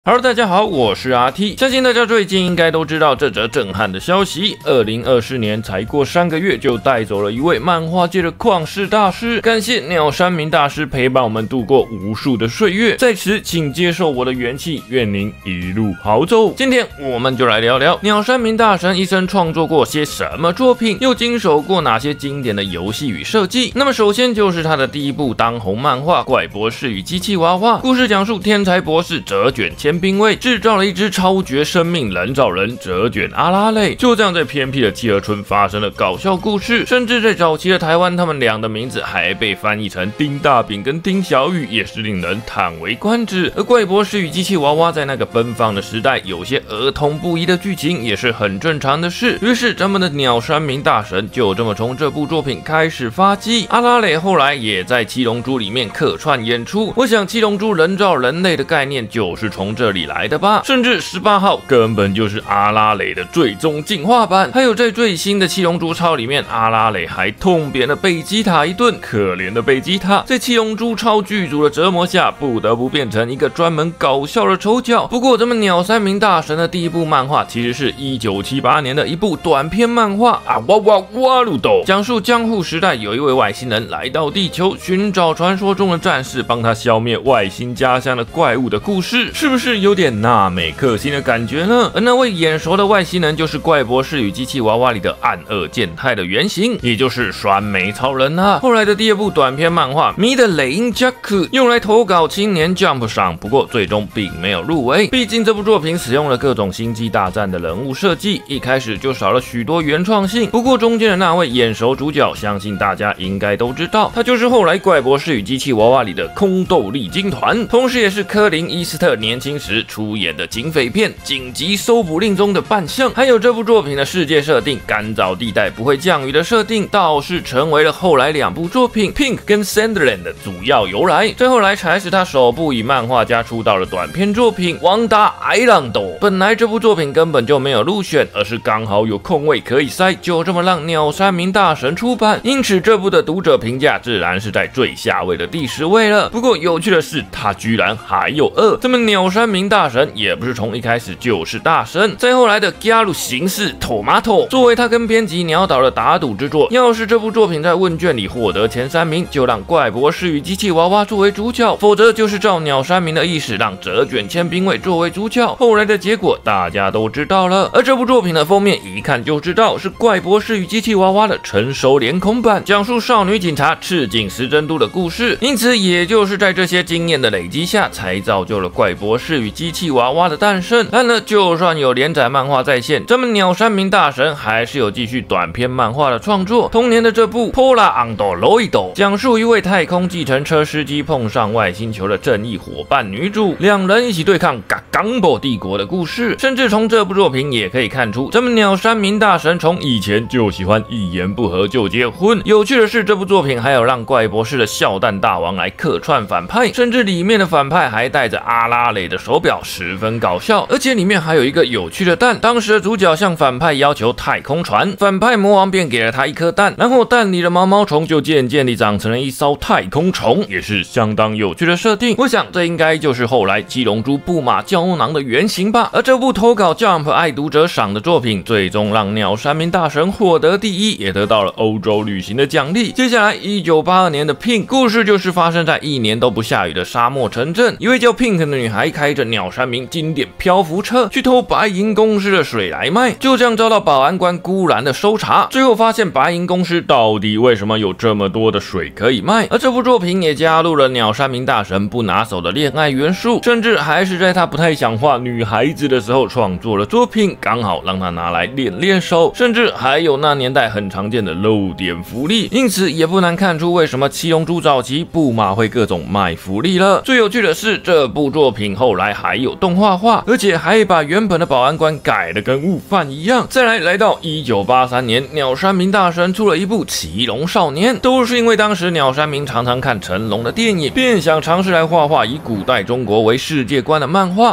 Hello， 大家好，我是阿 T。相信大家最近应该都知道这则震撼的消息：2024年才过3个月，就带走了一位漫画界的旷世大师。感谢鸟山明大师陪伴我们度过无数的岁月，在此请接受我的元气，愿您一路好走。今天我们就来聊聊鸟山明大神一生创作过些什么作品，又经手过哪些经典的游戏与设计。那么首先就是他的第一部当红漫画《怪博士与机器娃娃》，故事讲述天才博士折卷铅兵卫制造了一只超绝生命人造人折卷阿拉蕾，就这样在偏僻的企鹅村发生了搞笑故事，甚至在早期的台湾，他们俩的名字还被翻译成丁大饼跟丁小雨，也是令人叹为观止。而怪博士与机器娃娃在那个奔放的时代，有些儿童不宜的剧情也是很正常的事。于是咱们的鸟山明大神就这么从这部作品开始发迹。阿拉蕾后来也在七龙珠里面客串演出，我想七龙珠人造人类的概念就是从这里来的吧，甚至18号根本就是阿拉蕾的最终进化版。还有在最新的七龙珠超里面，阿拉蕾还痛扁了贝吉塔一顿，可怜的贝吉塔在七龙珠超剧组的折磨下，不得不变成一个专门搞笑的丑角。不过咱们鸟山明大神的第一部漫画其实是1978年的一部短篇漫画啊哇哇哇鲁斗，讲述江户时代有一位外星人来到地球，寻找传说中的战士，帮他消灭外星家乡的怪物的故事，是不是有点纳美克星的感觉呢？而那位眼熟的外星人就是怪博士与机器娃娃里的暗恶健太的原型，也就是酸梅超人啊。后来的第二部短篇漫画《迷的雷音 Jack》用来投稿青年 Jump 上，不过最终并没有入围，毕竟这部作品使用了各种星际大战的人物设计，一开始就少了许多原创性。不过中间的那位眼熟主角，相信大家应该都知道，他就是后来怪博士与机器娃娃里的空斗力金团，同时也是科林伊斯特年轻时出演的警匪片《紧急搜捕令》中的扮相。还有这部作品的世界设定，干燥地带不会降雨的设定，倒是成为了后来2部作品 Pink 跟 Sandland 的主要由来。最后来才是他首部以漫画家出道的短篇作品《王达爱浪斗》。本来这部作品根本就没有入选，而是刚好有空位可以塞，就这么让鸟山明大神出版，因此这部的读者评价自然是在最下位的第10位了。不过有趣的是，他居然还有2，这么鸟山明大神也不是从一开始就是大神，在后来的加入形式 Tomato 作为他跟编辑鸟岛的打赌之作，要是这部作品在问卷里获得前3名，就让怪博士与机器娃娃作为主角，否则就是照鸟山明的意思让折卷铅兵卫作为主角。后来的结果大家都知道了，而这部作品的封面一看就知道是怪博士与机器娃娃的成熟脸孔版，讲述少女警察赤井时针都的故事。因此也就是在这些经验的累积下，才造就了怪博士与机器娃娃的诞生。但呢，就算有连载漫画在线，咱们鸟山明大神还是有继续短篇漫画的创作。同年的这部 Polar Android 讲述一位太空计程车司机碰上外星球的正义伙伴女主，两人一起对抗冈波帝国的故事。甚至从这部作品也可以看出，咱们鸟山明大神从以前就喜欢一言不合就结婚。有趣的是，这部作品还有让怪博士的笑弹大王来客串反派，甚至里面的反派还带着阿拉蕾的手表，十分搞笑。而且里面还有一个有趣的蛋，当时的主角向反派要求太空船，反派魔王便给了他一颗蛋，然后蛋里的毛毛虫就渐渐地长成了一艘太空虫，也是相当有趣的设定。我想这应该就是后来七龙珠布马胶囊的原型吧。而这部投稿 Jump 爱读者赏的作品，最终让鸟山明大神获得第1，也得到了欧洲旅行的奖励。接下来1982年的 Pink 故事就是发生在1年都不下雨的沙漠城镇，一位叫 Pink 的女孩开着鸟山明经典漂浮车去偷白银公司的水来卖，就这样遭到保安官孤然的搜查，最后发现白银公司到底为什么有这么多的水可以卖。而这部作品也加入了鸟山明大神不拿手的恋爱元素，甚至还是在他不太想画女孩子的时候创作了作品，刚好让他拿来练手，甚至还有那年代很常见的露点福利。因此也不难看出为什么七龙珠早期布马会各种卖福利了。最有趣的是，这部作品后来还有动画化，而且还把原本的保安官改得跟悟饭一样。再来到1983年，鸟山明大神出了一部《骑龙少年》，都是因为当时鸟山明常常看成龙的电影，便想尝试来画以古代中国为世界观的漫画。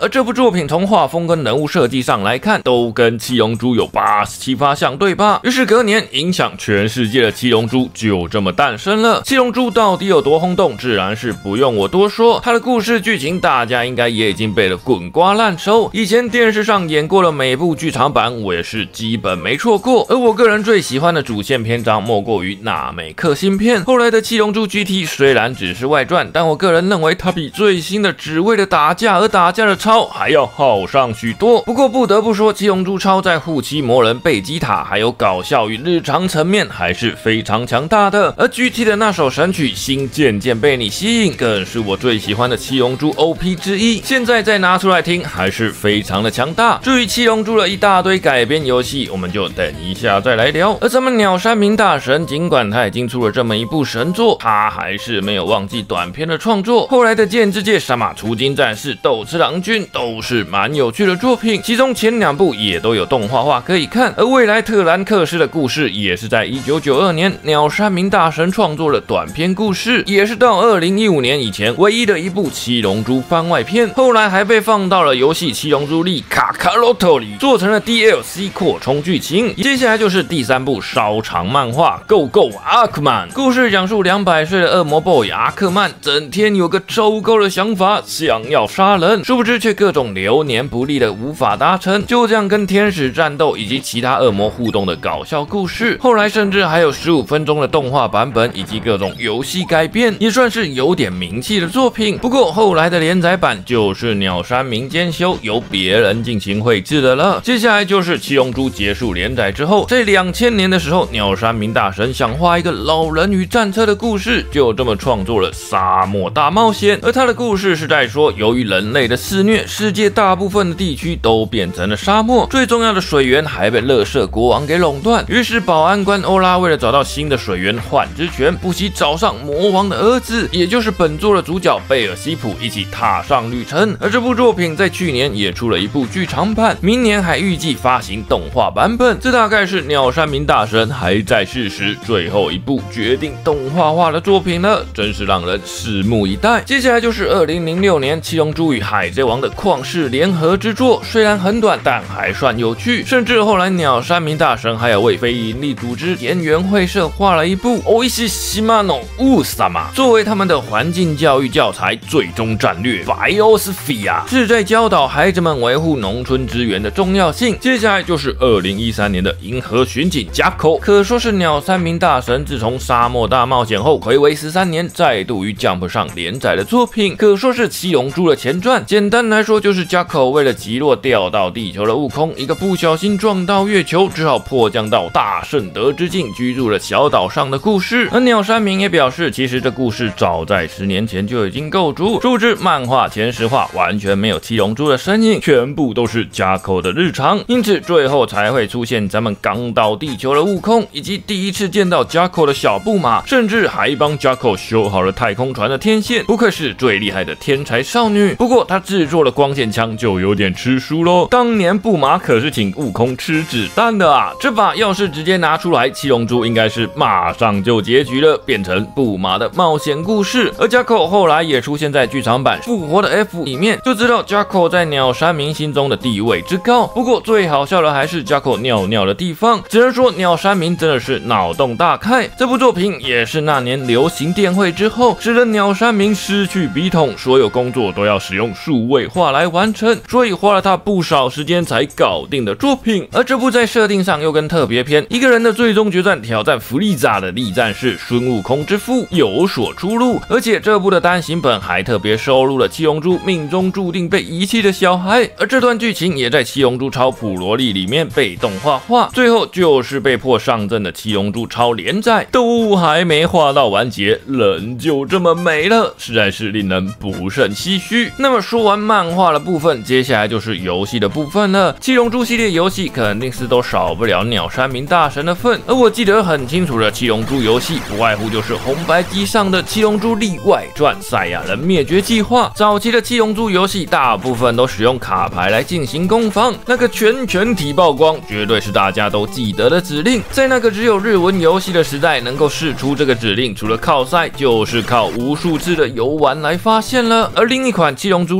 而这部作品从画风跟人物设计上来看，都跟七龙珠有87%相对吧。于是隔年，影响全世界的七龙珠就这么诞生了。七龙珠到底有多轰动，自然是不用我多说，它的故事剧情大家应该也已经背得滚瓜烂熟。以前电视上演过的每部剧场版，我也是基本没错过。而我个人最喜欢的主线篇章，莫过于纳美克星片。后来的七龙珠 GT 虽然只是外传，但我个人认为它比最新的只为了打架而打架的超还要好上许多。不过不得不说，七龙珠超在护妻魔人、贝吉塔还有搞笑与日常层面还是非常强大的。而 GT 的那首神曲《心渐渐被你吸引》更是我最喜欢的七龙珠 OP 之一，现在再拿出来听还是非常的强大。至于七龙珠的一大堆改编游戏，我们就等一下再来聊。而咱们鸟山明大神，尽管他已经出了这么一部神作，他还是没有忘记短片的创作。后来的剑之界、杀马出金战士、斗之郎君都是蛮有趣的作品，其中前2部也都有动画化可以看。而未来特兰克斯的故事也是在1992年鸟山明大神创作的短篇故事，也是到2015年以前唯一的一部七龙珠番外篇，后来还被放到了游戏《七龙珠力卡卡罗托》里，做成了 DLC 扩充剧情。接下来就是第3部稍长漫画《Go Go 阿克曼》，故事讲述200岁的恶魔 boy 阿克曼整天有个糟糕的想法，想要杀人，殊不知却各种流年不利的无法达成，就这样跟天使战斗以及其他恶魔互动的搞笑故事。后来甚至还有15分钟的动画版本以及各种游戏改编，也算是有点名气的作品。不过后来的连载版就是鸟山明兼修，由别人进行绘制的了。接下来就是七龙珠结束连载之后，在2000年的时候，鸟山明大神想画一个老人与战车的故事，就这么创作了《沙漠大冒险》。而他的故事是在说，由于人类的肆虐，世界大部分的地区都变成了沙漠，最重要的水源还被垃圾国王给垄断。于是保安官欧拉为了找到新的水源换之权，不惜找上魔王的儿子，也就是本作的主角贝尔西普，一起踏上旅程。而这部作品在去年也出了一部剧场版，明年还预计发行动画版本。这大概是鸟山明大神还在世时最后一部决定动画化的作品了，真是让人拭目以待。接下来就是2006年七龙珠与海贼王的旷世联合之作，虽然很短，但还算有趣。甚至后来鸟山明大神还有为非营利组织田园会社画了一部《おいしい島の王様》，作为他们的环境教育教材最终战略 Biosphere， 是在教导孩子们维护农村资源的重要性。接下来就是2013年的银河巡警加口，可说是鸟山明大神自从沙漠大冒险后睽违13年再度于 Jump 上连载的作品，可说是七龙珠的前传。简单来说，就是加口为了击落掉到地球的悟空，一个不小心撞到月球，只好迫降到大圣德之境居住了小岛上的故事。而鸟山明也表示，其实这故事早在10年前就已经构筑，殊不知漫画前10话完全没有七龙珠的身影，全部都是加口的日常，因此最后才会出现咱们刚到地球的悟空，以及第一次见到加口的小布马，甚至还帮加口修好了太空船的天线，不愧是最厉害的天才少女。不过她制作的光线枪就有点吃书咯，当年布马可是请悟空吃子弹的啊，这把要是直接拿出来，七龙珠应该是马上就结局了，变成布马的冒险故事。而加口后来也出现在剧场版《复活的 F》里面，就知道加口在鸟山明心中的地位之高。不过最好笑的还是加口尿尿的地方，只能说鸟山明真的是脑洞大开。这部作品也是那年流行电绘之后，使得鸟山明失去笔筒，所有工作都要使用数位化来完成，所以花了他不少时间才搞定的作品。而这部在设定上又跟特别篇一个人的最终决战挑战弗利萨的力战士孙悟空之父有所出入，而且这部的单行本还特别收录了七龙珠命中注定被遗弃的小孩，而这段剧情也在七龙珠超普罗利里面被动画化，最后就是被迫上阵的七龙珠超连载都还没画到完结，人就这么没了，实在是令人不胜唏嘘。那么说完漫画的部分，接下来就是游戏的部分了。七龙珠系列游戏肯定是都少不了鸟山明大神的份，而我记得很清楚的七龙珠游戏，不外乎就是红白机上的七龙珠力外传赛亚人灭绝计划。早期的七龙珠游戏大部分都使用卡牌来进行攻防，那个全体曝光绝对是大家都记得的指令。在那个只有日文游戏的时代，能够释出这个指令，除了靠赛就是靠无数次的游玩来发现了。而另一款七龙珠力2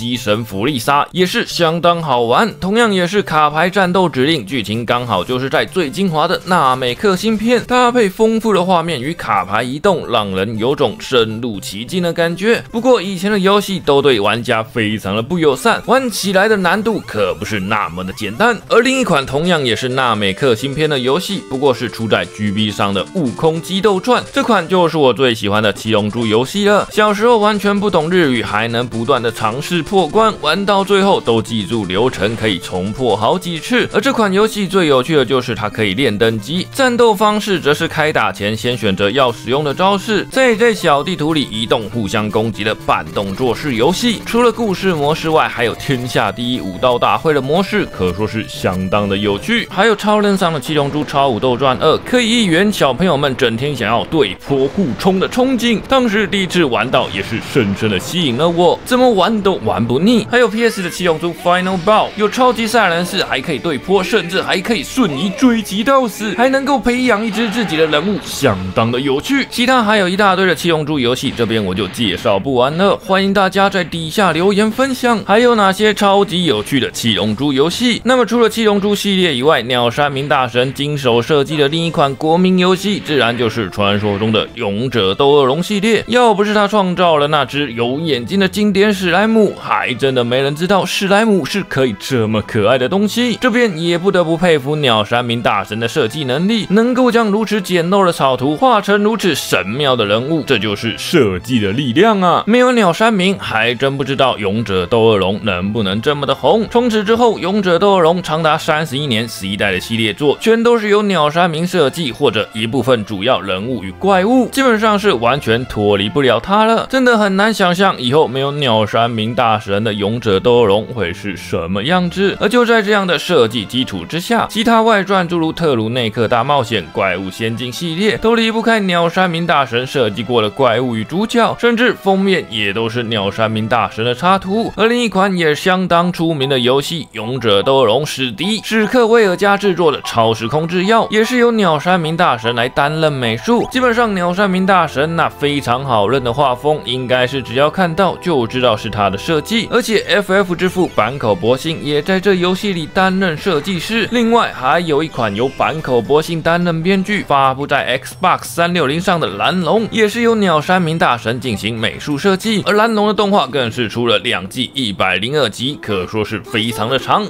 机神弗利萨也是相当好玩，同样也是卡牌战斗指令，剧情刚好就是在最精华的纳美克芯片，搭配丰富的画面与卡牌移动，让人有种深入其境的感觉。不过以前的游戏都对玩家非常的不友善，玩起来的难度可不是那么的简单。而另一款同样也是纳美克芯片的游戏，不过是出在 GB 上的《悟空激斗传》，这款就是我最喜欢的七龙珠游戏了。小时候完全不懂日语，还能不断的尝试破关，玩到最后都记住流程，可以重破好几次。而这款游戏最有趣的就是它可以练等级，战斗方式则是开打前先选择要使用的招式，再在小地图里移动互相攻击的半动作式游戏。除了故事模式外，还有天下第一武道大会的模式，可说是相当的有趣。还有超人上的七龙珠超武斗传2，可以一圆小朋友们整天想要对坡互冲的憧憬。当时第一次玩到，也是深深的吸引了我，怎么玩都玩不腻。还有 PS 的七龙珠 Final Bout， 有超级赛亚人士，还可以对坡，甚至还可以瞬移追击到死，还能够培养一只自己的人物，相当的有趣。其他还有一大堆的七龙珠游戏，这边我就介绍不完了，欢迎大家在底下留言分享，还有哪些超级有趣的七龙珠游戏。那么除了七龙珠系列以外，鸟山明大神经手设计的另一款国民游戏，自然就是传说中的勇者斗恶龙系列。要不是他创造了那只有眼睛的经典史莱姆，还真的没人知道史莱姆是可以这么可爱的东西。这边也不得不佩服鸟山明大神的设计能力，能够将如此简陋的草图画成如此神妙的人物，这就是设计的力量啊！没有鸟山明，还真不知道勇者斗恶龙能不能这么的红。从此之后，勇者斗恶龙长达31年11代的系列作，全都是由鸟山明设计，或者一部分主要人物与怪物，基本上是完全脱离不了他了。真的很难想象以后没有鸟山明大神的勇者斗恶龙会是什么样子。而就在这样的设计基础之下，其他外传诸如特鲁内克大冒险、怪物仙境系列都离不开鸟山明大神设计过的怪物与主角，甚至封面也都是鸟山明大神的插图。而另一款也相当出名的游戏《勇者斗恶龙史迪》，史克威尔加制作的超时空制药，也是由鸟山明大神来担任美术。基本上鸟山明大神那非常好认的画风，应该是只要看到就知道是他的设计。而且 FF 之父坂口博信也在这游戏里担任设计师。另外还有一款由坂口博信担任编剧，发布在 Xbox 360上的蓝龙，也是由鸟山明大神进行美术设计。而蓝龙的动画更是出了2季102集，可说是非常的长。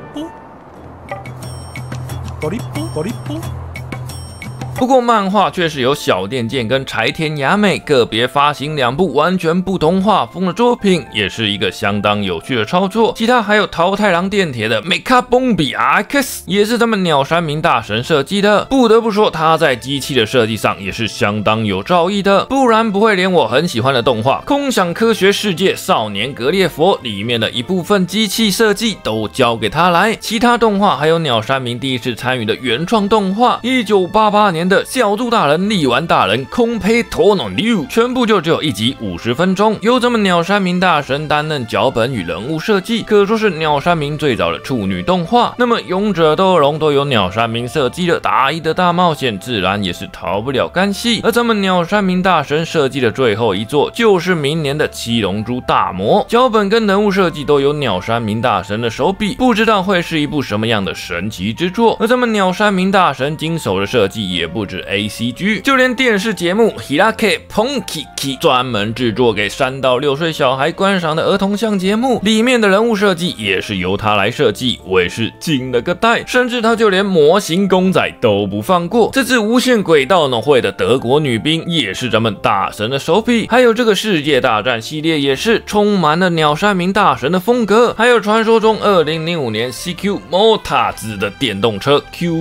不过漫画却是由小电剑跟柴田雅美个别发行2部完全不同画风的作品，也是一个相当有趣的操作。其他还有桃太郎电铁的 Mecha Bombi RX， 也是他们鸟山明大神设计的。不得不说，他在机器的设计上也是相当有造诣的，不然不会连我很喜欢的动画《空想科学世界少年格列佛》里面的一部分机器设计都交给他来。其他动画还有鸟山明第一次参与的原创动画1988年的小猪大人、力丸大人、空胚托诺六，全部就只有1集50分钟，由咱们鸟山明大神担任脚本与人物设计，可说是鸟山明最早的处女动画。那么勇者斗恶龙都由鸟山明设计的，达伊的大冒险自然也是逃不了干系。而咱们鸟山明大神设计的最后一作就是明年的七龙珠大魔，脚本跟人物设计都由鸟山明大神的手笔，不知道会是一部什么样的神奇之作。而咱们鸟山明大神经手的设计也不止 ACG， 就连电视节目 Hirake Ponkiki 专门制作给3到6岁小孩观赏的儿童向节目，里面的人物设计也是由他来设计，我也是惊了个呆。甚至他就连模型公仔都不放过。这次无限轨道农会的德国女兵也是咱们大神的手笔，还有这个世界大战系列也是充满了鸟山明大神的风格。还有传说中2005年 CQ Motors 的电动车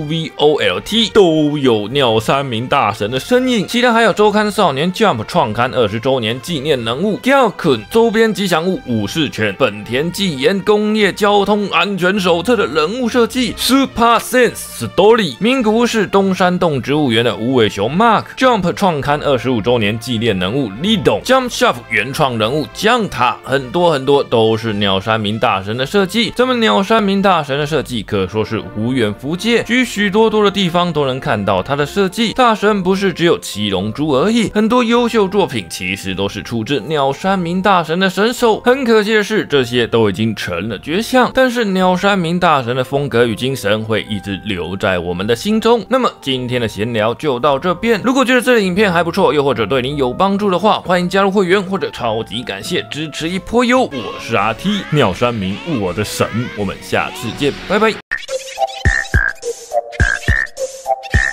QVOLT 都有鸟山明大神的身影。其他还有周刊少年 Jump 创刊20周年纪念人物 Gyakun 周边吉祥物武士犬、本田技研工业交通安全手册的人物设计 Super Sense Story 名古屋市东山洞植物园的无尾熊 Mark Jump 创刊25周年纪念人物 Lido Jump Shop 原创人物江塔，很多都是鸟山明大神的设计。咱们鸟山明大神的设计可说是无远弗届，许多的地方都能看到他的设计。大神不是只有七龙珠而已，很多优秀作品其实都是出自鸟山明大神的神手。很可惜的是，这些都已经成了绝响，但是鸟山明大神的风格与精神会一直留在我们的心中。那么今天的闲聊就到这边，如果觉得这个影片还不错，又或者对您有帮助的话，欢迎加入会员或者超级感谢支持一波哟。我是阿 T， 鸟山明我的神，我们下次见，拜拜。